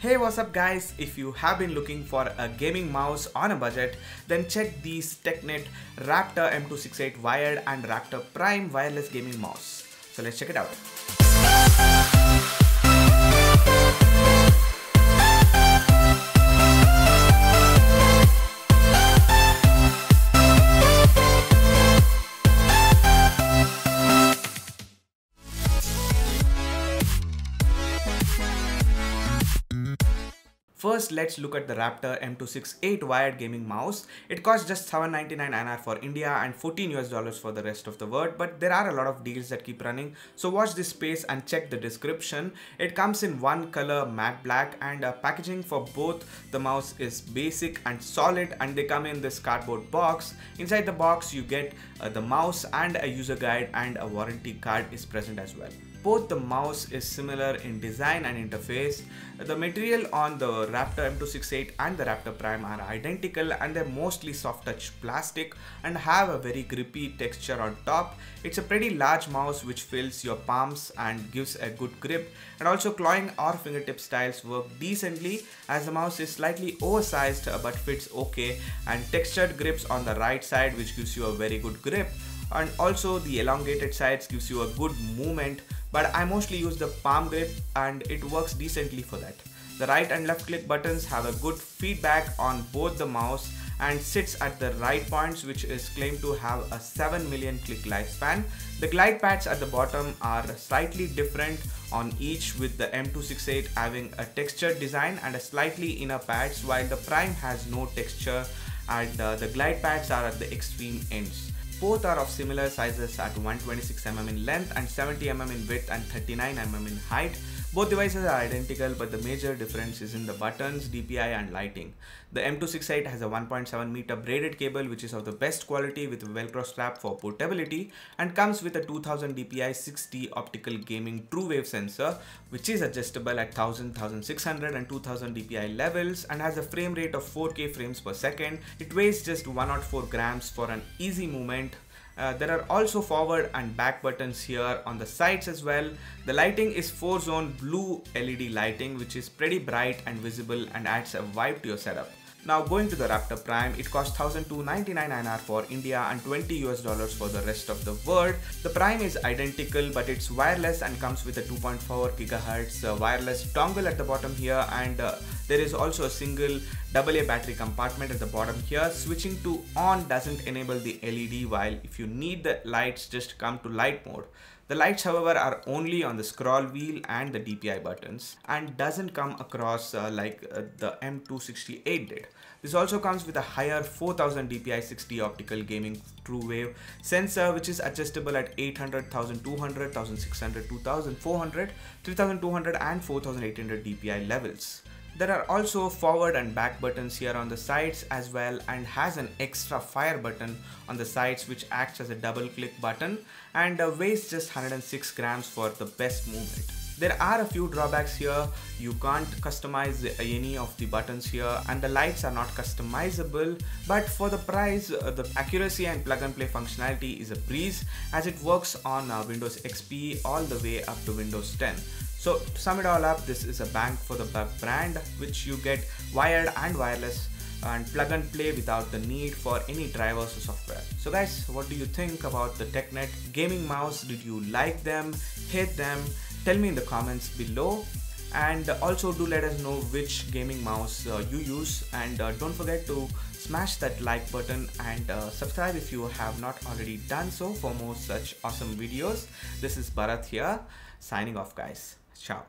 Hey, what's up guys? If you have been looking for a gaming mouse on a budget, then check these TechNet Raptor M268 wired and Raptor Prime wireless gaming mouse. So let's check it out. First, let's look at the Raptor M268 wired gaming mouse. It costs just $799 INR for India and $14 for the rest of the world, but there are a lot of deals that keep running. So watch this space and check the description. It comes in one color, matte black, and packaging for both the mouse is basic and solid, and they come in this cardboard box. Inside the box you get the mouse and a user guide, and a warranty card is present as well. Both the mouse is similar in design and interface. The material on the Raptor M268 and the Raptor Prime are identical, and they're mostly soft touch plastic and have a very grippy texture on top. It's a pretty large mouse which fills your palms and gives a good grip, and also clawing or fingertip styles work decently as the mouse is slightly oversized but fits okay, and textured grips on the right side which gives you a very good grip, and also the elongated sides gives you a good movement, but I mostly use the palm grip and it works decently for that. The right and left click buttons have a good feedback on both the mouse and sits at the right points, which is claimed to have a 7 million click lifespan. The glide pads at the bottom are slightly different on each, with the M268 having a textured design and a slightly inner pads, while the Prime has no texture and the glide pads are at the extreme ends. Both are of similar sizes at 126mm in length and 70mm in width and 39mm in height. Both devices are identical, but the major difference is in the buttons, DPI and lighting. The M268 has a 1.7 meter braided cable which is of the best quality with a velcro strap for portability, and comes with a 2000 DPI 6D optical gaming true wave sensor which is adjustable at 1000, 1600 and 2000 DPI levels, and has a frame rate of 4K frames per second. It weighs just 104 grams for an easy movement. There are also forward and back buttons here on the sides as well. The lighting is 4-zone blue LED lighting which is pretty bright and visible and adds a vibe to your setup. Now going to the Raptor Prime, it costs 1,299 INR for India and $20 for the rest of the world. The Prime is identical, but it's wireless and comes with a 2.4 GHz wireless dongle at the bottom here, and there is also a single AA battery compartment at the bottom here. Switching to on doesn't enable the LED, while if you need the lights, just come to light mode. The lights, however, are only on the scroll wheel and the DPI buttons, and doesn't come across like the M268 did. This also comes with a higher 4000 DPI 6D optical gaming true wave sensor which is adjustable at 800, 1200, 1600, 2400, 3200 and 4800 DPI levels. There are also forward and back buttons here on the sides as well, and has an extra fire button on the sides which acts as a double click button, and weighs just 106 grams for the best movement. There are a few drawbacks here. You can't customize any of the buttons here, and the lights are not customizable, but for the price, the accuracy and plug and play functionality is a breeze, as it works on Windows XP all the way up to Windows 10. So to sum it all up, this is a bang for the buck brand, which you get wired and wireless and plug and play without the need for any drivers or software. So guys, what do you think about the TechNet gaming mouse? Did you like them, hate them? Tell me in the comments below, and also do let us know which gaming mouse you use, and don't forget to smash that like button and subscribe if you have not already done so for more such awesome videos. This is Bharat here, signing off guys. Ciao.